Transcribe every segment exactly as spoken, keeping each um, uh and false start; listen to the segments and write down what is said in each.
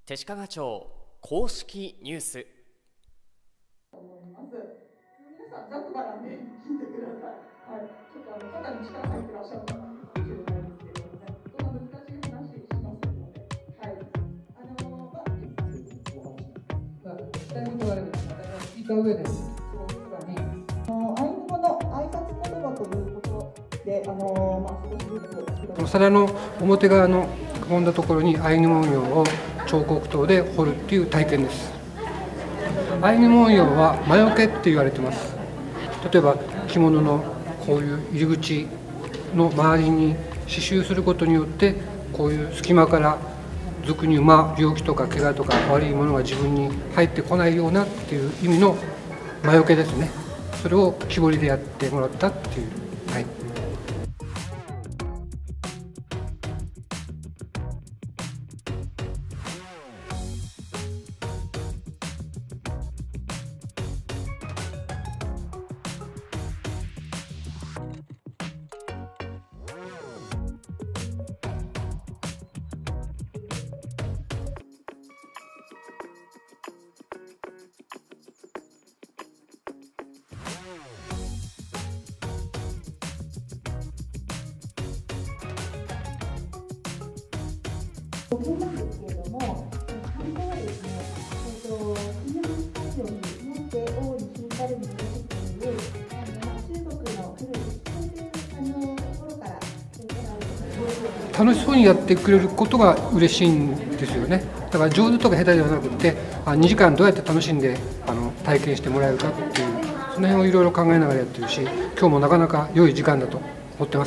弟子屈町公式ニュース。 思います。皆さんざっくばらんで聞いてください。はい、ちょっとあの肩に力入ってらっしゃる方もいるかもしれないですけれどもね、そんな難しい話しますので、はい、あのまあ、伝えることがあるんですが、聞いた上で、そのさらに、あのアイヌ語の挨拶言葉ということで、あのまあ少しずつお皿の表側のくぼんだところにアイヌ文様を彫刻刀で彫るっていう体験です。アイヌ文様は魔除けって言われてます。例えば着物のこういう入り口の周りに刺繍することによって、こういう隙間から俗にまあ病気とか怪我とか悪いものが自分に入ってこないようなっていう意味の魔除けですね。それを木彫りでやってもらったっていう、はい。 募金なんですけれども、本当はですね、えっと、国のスタジオに持って王に引いたるに出てくる、あの、まあ、中国の古い、そういうあのところから、 楽しそうにやってくれることが嬉しいんですよね。だから上手とか下手ではなくて、あにじかんどうやって楽しんであの体験してもらえるかっていう、その辺をいろいろ考えながらやってるし、今日もなかなか良い時間だと思ってます。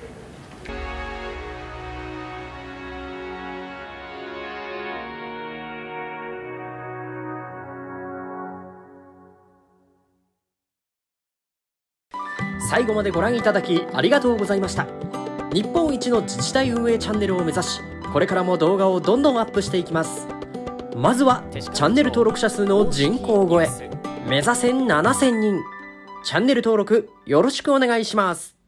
最後までご覧いただきありがとうございました。日本一の自治体運営チャンネルを目指し、これからも動画をどんどんアップしていきます。まずはチャンネル登録者数の人口超え、目指せななせんにん。チャンネル登録よろしくお願いします。